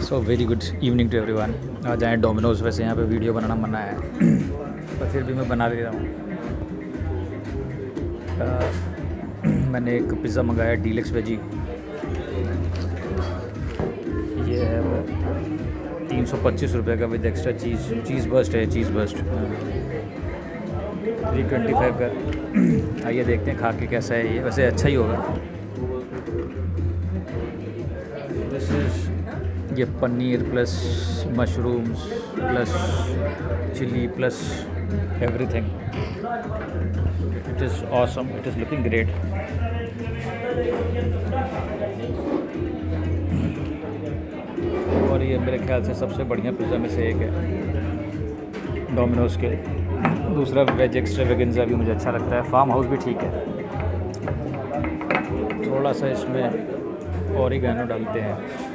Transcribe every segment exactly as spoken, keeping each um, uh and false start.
So very good evening to everyone. आ जाएँ Domino's. वैसे यहाँ पे वीडियो बनाना मना है पर फिर भी मैं बना ले रहा हूँ। मैंने एक पिज़्ज़ा मंगाया डीलक्स वेजी। ये है वो तीन सौ पच्चीस रुपये का with extra cheese cheese burst है cheese burst three twenty five का। आइए देखते हैं खा के कैसा है ये। वैसे अच्छा ही होगा। दिस इज़ ये paneer plus mushrooms plus chilli plus everything. It is awesome, it is looking great. और ये मेरे ख्याल से सबसे बढ़िया पिज़्ज़ा में से एक है डोमिनोज़ के। दूसरा वेज एक्स्ट्रा वेगेंजा भी मुझे अच्छा लगता है। फार्म हाउस भी ठीक है। थोड़ा सा इसमें ऑरिगेनो डालते हैं।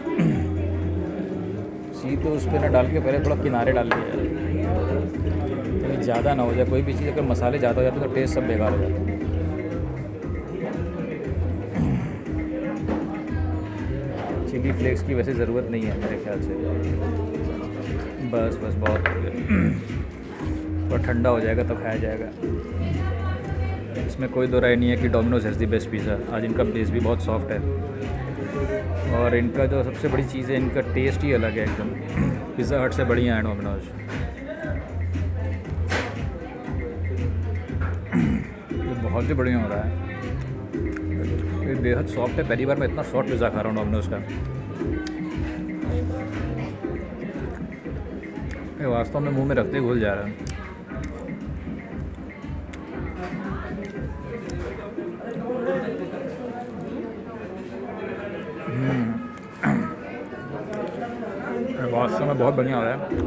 सीधे उस पर ना डाल के पहले थोड़ा किनारे डाल दिया क्योंकि ज़्यादा ना हो जाए। कोई भी चीज़ अगर मसाले ज़्यादा हो जाते तो टेस्ट सब बेकार हो जाता है। चिली फ्लेक्स की वैसे ज़रूरत नहीं है मेरे ख्याल से। बस बस बहुत हो गया। और ठंडा हो जाएगा तो खाया जाएगा। इसमें कोई दो राय नहीं है कि Domino's has the best pizza. आज इनका बेस भी बहुत सॉफ्ट है और इनका जो सबसे बड़ी चीज़ है इनका टेस्ट ही अलग है एकदम। पिज़्ज़ा हट से बढ़िया है डोमिनोज़। ये बहुत ही बढ़िया हो रहा है। ये बेहद सॉफ्ट है। पहली बार मैं इतना सॉफ्ट पिज़्ज़ा खा रहा हूँ डोमिनोज़ का। ये वास्तव में मुंह में रखते ही घुल जा रहा है। वास्तव में बहुत बढ़िया हो रहा है।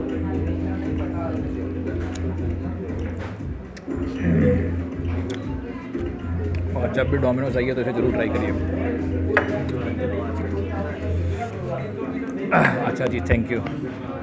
और जब भी डोमिनोज़ आइए तो इसे ज़रूर ट्राई करिए। अच्छा जी, थैंक यू।